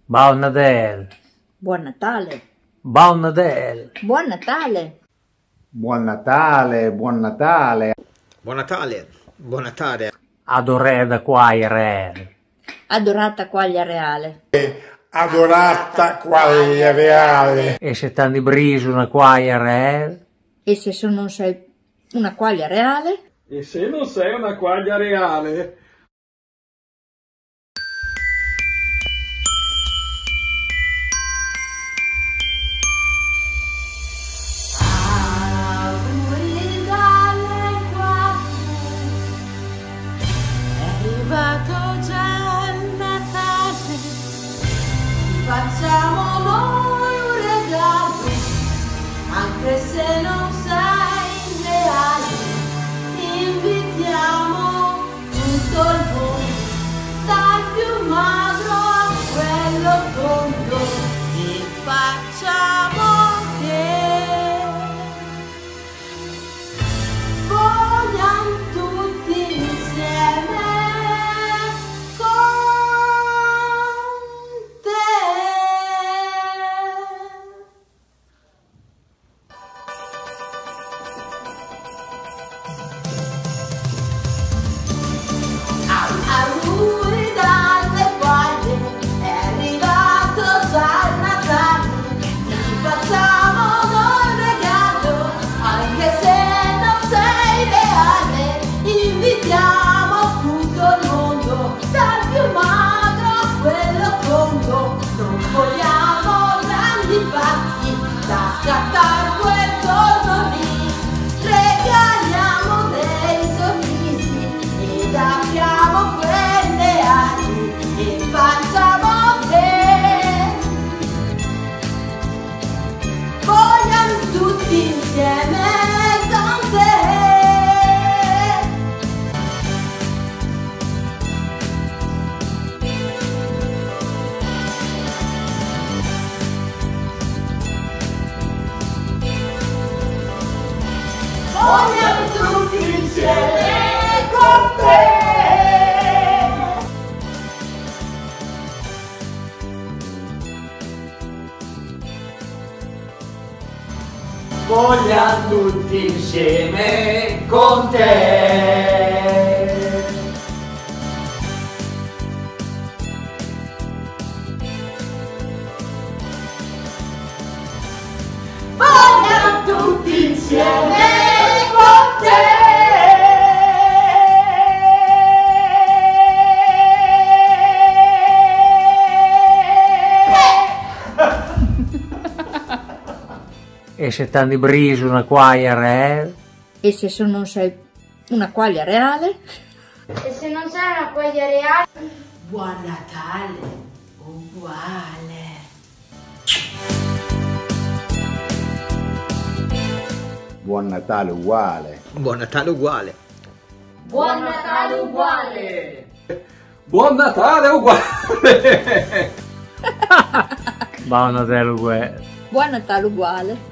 Buon Natale. Buon Natale. Buon Natale. Buon Natale. Buon Natale, buon Natale. Buon Natale, buon Natale. Adorata quaglia reale. Adorata quaglia reale. Adorata quaglia reale. E se t'hanno briso una quaglia reale? E se non sei una quaglia reale? E se non sei una quaglia reale? Auguri dalle 4, è arrivato già il Natale, ti facciamo noi un regalo, anche se non sei reale, invitiamo tutto il mondo, dal più magro a quello tondo, e facciamo che vogliamo tutti insieme con te. Auguri dalle quaglie, è arrivato già il Natale, ti facciamo noi un regalo, anche se non sei reale, invitiamo tutto il mondo, dal più magro a quello tondo, non vogliamo grandi pacchi da scattare quel giorno lì, regaliamo dei sorrisi ed apriamo quelle ali e facciamo che vogliamo tutti insieme con te. Vogliamo tutti insieme con te. Vogliamo tutti insieme con te. Vogliamo tutti insieme con te. E se t'hanno briso una quaglia reale? E se non sei una quaglia reale? E se non sei una quaglia reale? Buon Natale, uguale. Buon Natale uguale. Buon Natale uguale. Buon Natale uguale! Buon Natale uguale! Buon Natale uguale. Buon Natale uguale.